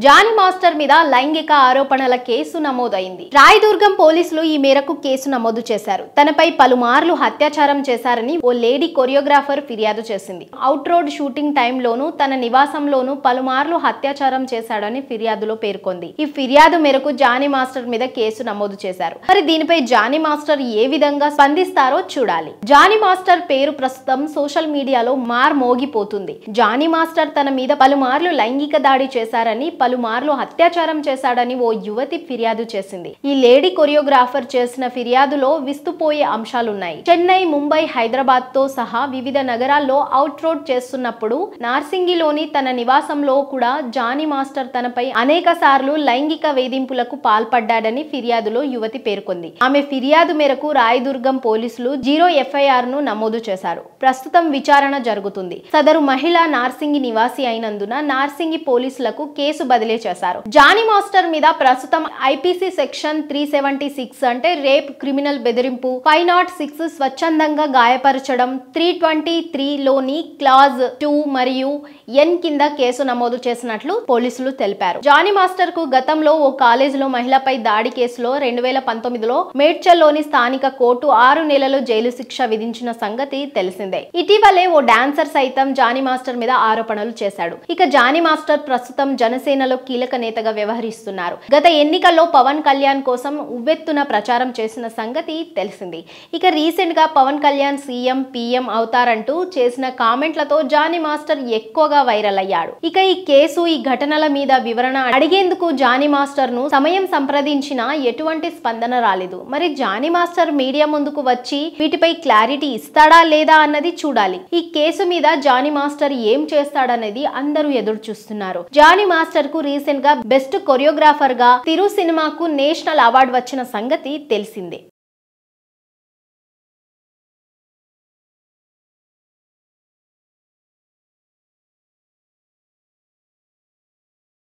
Johnny master మీద లైంగిక ఆరోపణల కేసు నమోదైంది. రాయదుర్గం పోలీసులు ఈ మేరకు కేసు నమోదు చేశారు. తనపై పలుమార్లు అత్యాచారం చేశారని ఓ లేడీ కొరియోగ్రాఫర్ ఫిర్యాదు చేసింది. అవుట్ రోడ్ షూటింగ్ టైంలోనూ తన నివాసంలోనూ పలుమార్లు అత్యాచారం చేశాడని ఫిర్యాదులో పేర్కొంది. ఈ ఫిర్యాదు మేరకు జానీ మాస్టర్ మీద కేసు నమోదు చేశారు. మరి దీనిపై జానీ మాస్టర్ ఏ విధంగా స్పందిస్తారో చూడాలి. జానీ మాస్టర్ పేరు ప్రస్తుతం సోషల్ మీడియాలో మోగిపోతుంది. జానీ మాస్టర్ తన మీద పలుమార్లు లైంగిక దాడి చేశారని, పలుమార్లు అత్యాచారం చేశాడని ఓ యువతి ఫిర్యాదు చేసింది. ఈ లేడీ కొరియోగ్రాఫర్ చేసిన ఫిర్యాదులో విస్తుపోయే అంశాలున్నాయి. చెన్నై, ముంబై, హైదరాబాద్ తో సహా వివిధ నగరాల్లో అవుట్ రోడ్ చేస్తున్నప్పుడు నార్సింగిలోని తన నివాసంలో కూడా జానీ మాస్టర్ తనపై అనేక సార్లు లైంగిక వేధింపులకు పాల్పడ్డాడని ఫిర్యాదులో యువతి పేర్కొంది. ఆమె ఫిర్యాదు మేరకు రాయదుర్గం పోలీసులు 0 FIR ను నమోదు చేశారు. ప్రస్తుతం విచారణ జరుగుతుంది. సదరు మహిళ నార్సింగి నివాసి అయినందున నార్సింగి పోలీసులకు కేసు బదిలీ చేశారు. జానీ మాస్టర్ మీద ప్రస్తుతం IPC సెక్షన్ 376 అంటే రేప్, క్రిమినల్ బెదిరింపు, 506 స్వచ్ఛందంగా గాయపరచడం, 323 లోని క్లాజ్ 2 మరియు N కింద కేసు నమోదు చేసినట్లు పోలీసులు తెలిపారు. జానీ మాస్టర్ కు గతంలో ఓ కాలేజీలో మహిళపై దాడి కేసులో 2019లో మేడ్చల్లోని స్థానిక కోర్టు 6 నెలలు జైలు శిక్ష విధించిన సంగతి తెలిసిందే. ఇటీవలే ఓ డాన్సర్ సైతం జానీ మాస్టర్ మీద ఆరోపణలు చేశాడు. ఇక జానీ మాస్టర్ ప్రస్తుతం జనసేనలో కీలక నేతగా వ్యవహరిస్తున్నారు. గత ఎన్నికల్లో పవన్ కళ్యాణ్ కోసం ఉవ్వెత్తున ప్రచారం చేసిన సంగతి తెలిసింది. ఇక రీసెంట్ గా పవన్ కళ్యాణ్ సీఎం, PM అవుతారంటూ చేసిన కామెంట్లతో జానీ మాస్టర్ ఎక్కువగా వైరల్ అయ్యాడు. ఇక ఈ కేసు, ఈ ఘటనల మీద వివరణ అడిగేందుకు జానీ మాస్టర్ ను సమయం సంప్రదించినా ఎటువంటి స్పందన రాలేదు. మరి జానీ మాస్టర్ మీడియా ముందుకు వచ్చి వీటిపై క్లారిటీ ఇస్తాడా లేదా అన్నది చూడాలి. ఈ కేసు మీద జానీ మాస్టర్ ఏం చేస్తాడనేది అందరూ ఎదురు చూస్తున్నారు. జానీ మాస్టర్ కు రీసెంట్ గా బెస్ట్ కొరియోగ్రాఫర్ గా తిరు సినిమాకు నేషనల్ అవార్డు వచ్చిన సంగతి తెలిసిందే.